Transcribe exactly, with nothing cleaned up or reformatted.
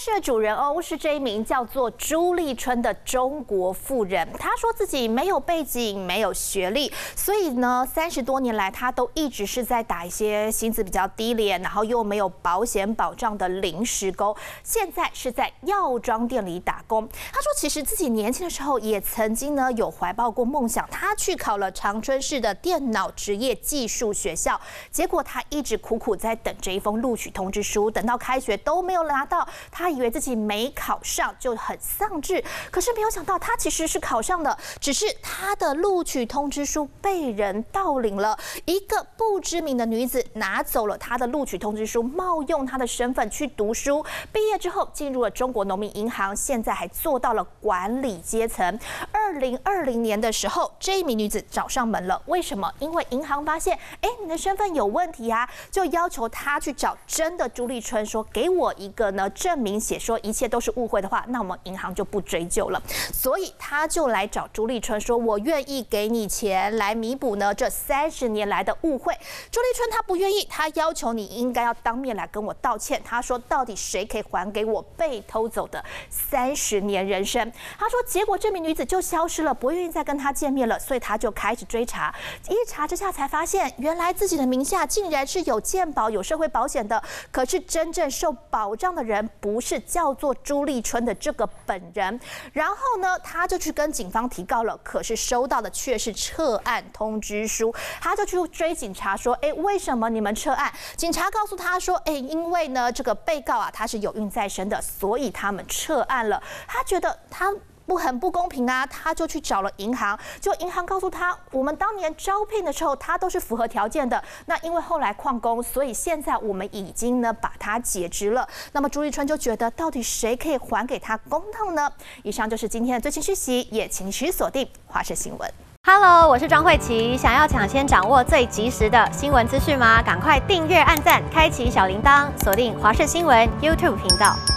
事的主人翁是这一名叫做朱立春的中国妇人。她说自己没有背景，没有学历，所以呢，三十多年来她都一直是在打一些薪资比较低廉，然后又没有保险保障的临时工。现在是在药妆店里打工。她说，其实自己年轻的时候也曾经呢有怀抱过梦想，她去考了长春市的电脑职业技术学校，结果她一直苦苦在等这一封录取通知书，等到开学都没有拿到。他以为自己没考上就很丧志，可是没有想到他其实是考上的，只是他的录取通知书被人盗领了。一个不知名的女子拿走了他的录取通知书，冒用他的身份去读书，毕业之后进入了中国农民银行，现在还做到了管理阶层。二零二零年的时候，这一名女子找上门了，为什么？因为银行发现，哎，你的身份有问题啊，就要求他去找真的朱立春，说给我一个呢证明写说一切都是误会的话，那我们银行就不追究了。所以他就来找朱立春说，我愿意给你钱来弥补呢这三十年来的误会。朱立春他不愿意，他要求你应该要当面来跟我道歉。他说，到底谁可以还给我被偷走的三十年人生？他说，结果这名女子就消失了，不愿意再跟他见面了，所以他就开始追查。一查之下才发现，原来自己的名下竟然是有健保、有社会保险的，可是真正受保障的人不是叫做朱立春的这个本人。然后呢，他就去跟警方提告了，可是收到的却是撤案通知书。他就去追警察说，哎，为什么你们撤案？警察告诉他说，哎，因为呢这个被告啊他是有孕在身的，所以他们撤案了。他觉得他不很不公平啊，他就去找了银行，就银行告诉他，我们当年招聘的时候他都是符合条件的，那因为后来旷工，所以现在我们已经呢把他解职了。那么朱立春就觉得，到底谁可以还给他公道呢？以上就是今天的最新讯息，也请持续锁定华视新闻。 Hello， 我是庄慧琪。想要抢先掌握最及时的新闻资讯吗？赶快订阅、按赞、开启小铃铛，锁定华视新闻 YouTube 频道。